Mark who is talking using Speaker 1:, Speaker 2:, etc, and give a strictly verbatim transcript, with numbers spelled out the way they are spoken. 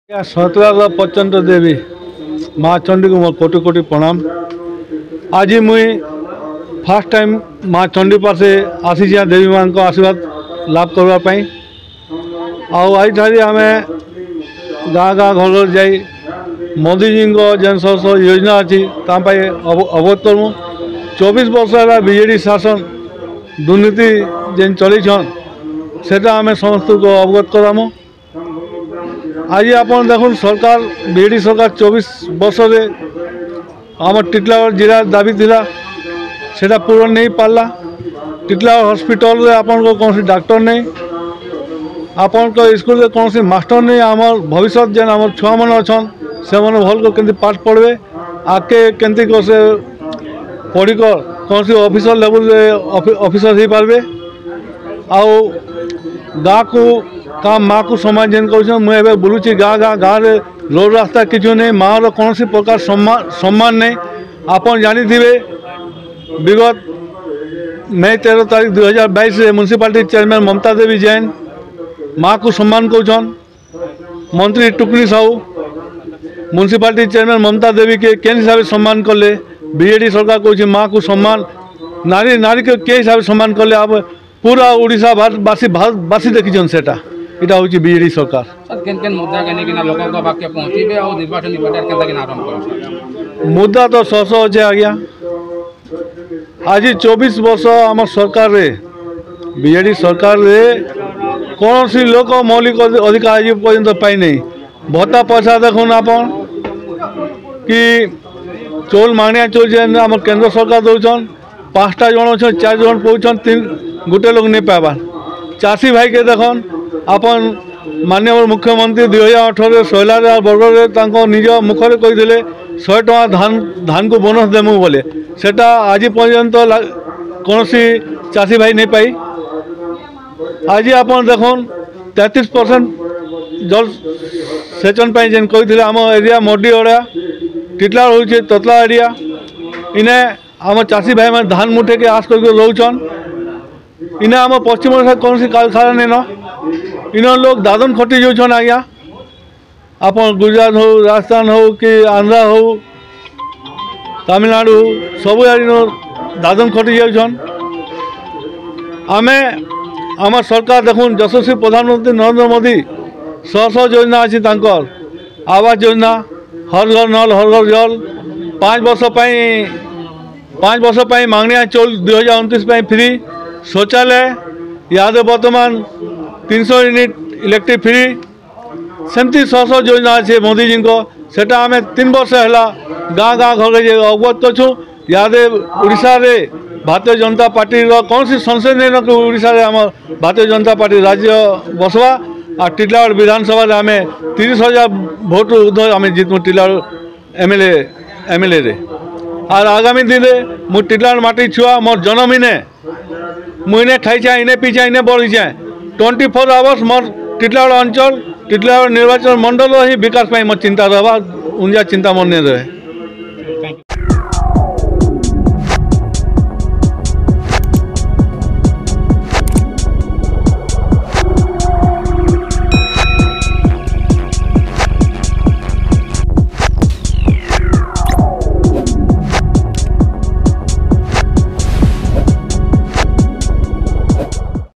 Speaker 1: सतरा प्रचंड देवी माँ चंडी को मोर कोटि कोटि प्रणाम। आज मुई फास्ट टाइम माँ चंडी पास आसी देवी माँ को आशीर्वाद लाभ करने आज आम गाँ गाँ घर घर जाई मोदी जी को जेन सब सब योजना अच्छी अवगत करूँ। चौबीस वर्ष है बीजेडी शासन दुर्नीति जेन चली से आम समस्त को अवगत करामु। आज आप देखो सरकार बीजेडी सरकार चौबीस वर्ष रे आम टिटलागढ़ जिला दाबी थिला सेटा पूरण नहीं पाला। टिटलागढ़ हॉस्पिटल रे आपन को कौन डॉक्टर नहीं, आपन को स्कूल रे कौन मास्टर नहीं। आमर भविष्य जेन आम छुआ मन अच्छन से मैंने भल को केंती पाठ पढ़वे आके केंती को से पढ़िकर कौन सी ऑफिसर लेवल रे ऑफिसर हो पारबे। आउ गाँ को का माँ को सम्मान जेन कर मुझे बुलूची गाँ गाँ गाँव रे रोड रास्ता किचु नहीं, माँ रो कौन सी प्रकार सम्मान सम्मान नहीं। आपन जानी थिबे विगत मई तेरह तारीख दुई हजार बाईस म्यूनिसिपालिटी चेयरमैन ममता देवी जैन माँ को सम्मान कौन। मंत्री टुकनी साहू म्यूनिसिपालिटी चेयरमैन ममता देवी के केन हिसाब से सम्मान कले। बीजेडी सरकार कौन माँ को सम्मान नारी नारी के के हिसाब से सम्मान कले। अब पूरा ओडिशा बासी भारतवासी देखी सेटा इटा हूँ बीजेडी सरकार। मुद्दा तो सौ सौ अच्छे आज्ञा आज चौबीस वर्ष आम सरकार रे बीजेडी सरकार रे कौन सी लोक मौलिक अधिकार आज पर्यंत पाई नहीं। भत्ता पैसा देखुन आपन कि चौल मांगनिया चौल जेन आम केंद्र सरकार दौन पाँचटा जन अच्छे चार जन पौन तीन गोटे लोग नहीं पाइबार। चाषी भाई के देखन आपन माननीय मुख्यमंत्री दुई हजार अठर शैला बरगढ़ निज मुखर कही शहे टका धान धान को बोनस देमु बोले सेटा आज पर्यंत कौन सी चाषी भाई नहीं पाई। आज आप देखन तैंतीस परसेंट जल सेचन पर जेन कही आम एरिया मोडी एरिया टिटलागढ़ हूँ ततला एरिया इने आम चाषी भाई मैंने धान मुठे के आस करके रोचन। इने आम पश्चिम ओडिशा कौन सी कारखाना नहीं न इन लोग दादन खटी जाऊन। आज्ञा आप गुजरात हो राजस्थान हो कि आंध्रा हो तमिलनाडु सब दादन खटी जाऊन। आमे आम सरकार देखुन यशस्वी प्रधानमंत्री नरेंद्र मोदी शह शह योजना अच्छी आवास योजना हर घर नल हर घर जल पाँच वर्ष पाँच वर्ष मांगनिया चौल दुई हजार उनतीस फ्री शौचालय याद बर्तमान तीन सौ यूनिट इलेक्ट्रिक फ्री सेमती शह शह योजना अच्छे मोदी जी को सेटा आम तीन वर्ष है गाँ गाँ घर अवगत करूँ। याद ओडिशा रे भारतीय जनता पार्टी कौन सी संसद नहीं न ओडिशा रे आम भारतीय जनता पार्टी राज्य बसवा और टिटलागढ़ विधानसभा रे आम तीस हजार भोट उधर आम जीतमु Titlagarh M L M L A और आगामी दिन में मु टिटलागढ़ माटी छुआ मोर जन्म इने मुझे खाई चाहे इने पीछे इने बढ़ी चाहे ट्वेंटी फोर आवर्स मोर टिटलागढ़ अंचल टिटलागढ़ निर्वाचन मंडल ही विकास मोर चिंता रहा उनजा चिंता मन नहीं रहे।